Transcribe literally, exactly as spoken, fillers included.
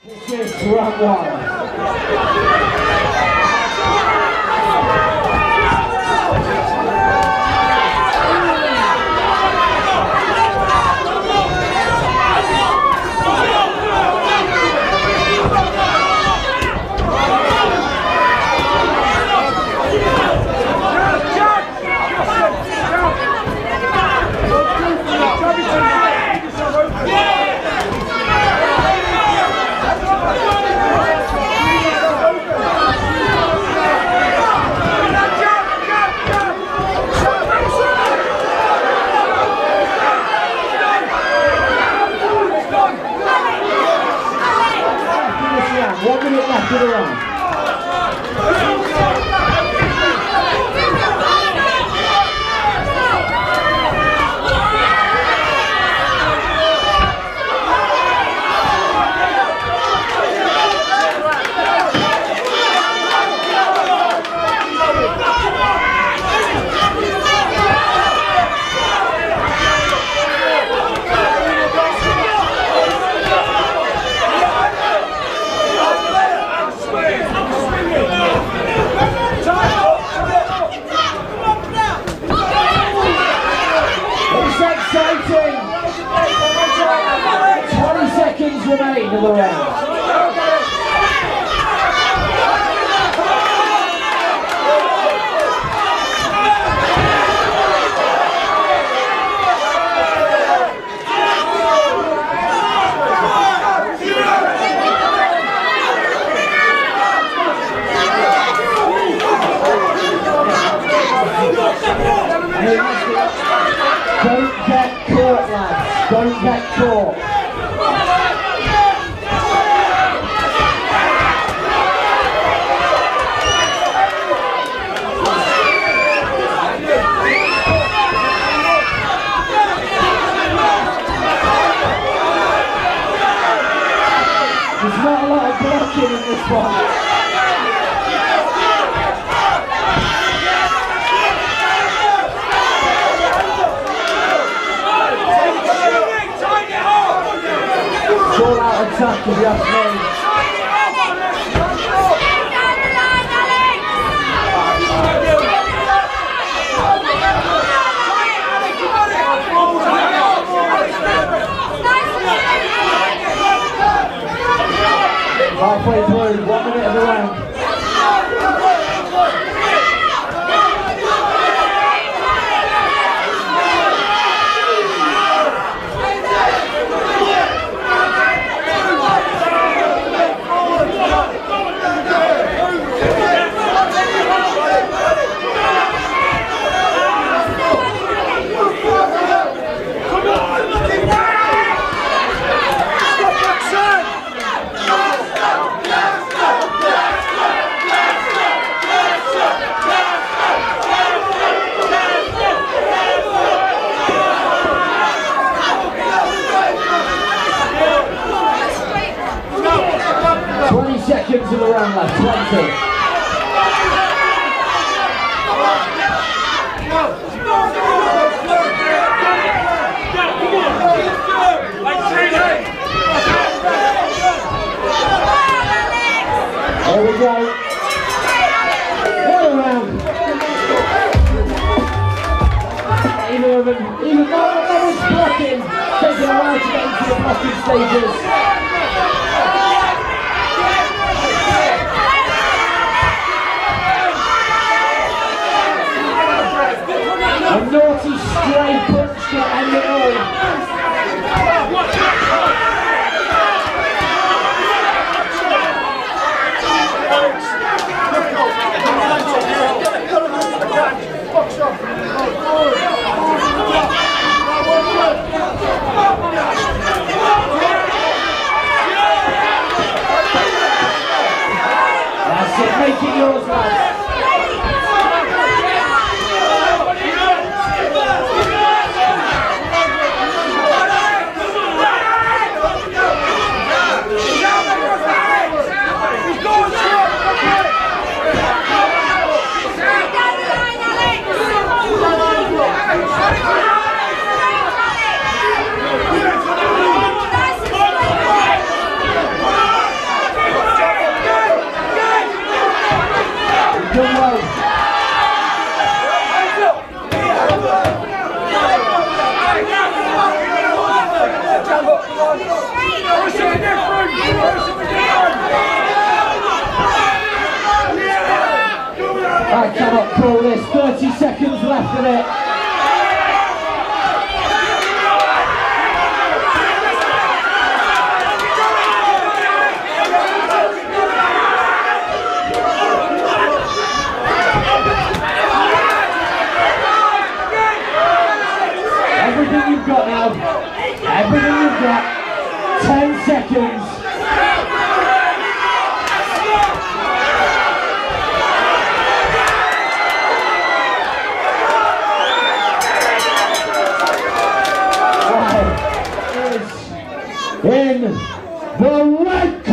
This is round one. One minute left of the round. twenty seconds remain of the round. Don't get caught, lads. Don't get caught. There's not a lot of blocking in this one. All out attack if you ask me. Halfway through, one minute of the round. twenty seconds of the round left, twenty. There we go. What a round. Either of them, either no one's blocking, taking a while to get into the blocking stages. A naughty stray punch to end it all. That's it, make it yours, lads. seconds left of it. Everything you've got now. Everything you've got. Ten seconds. Right. Is in the red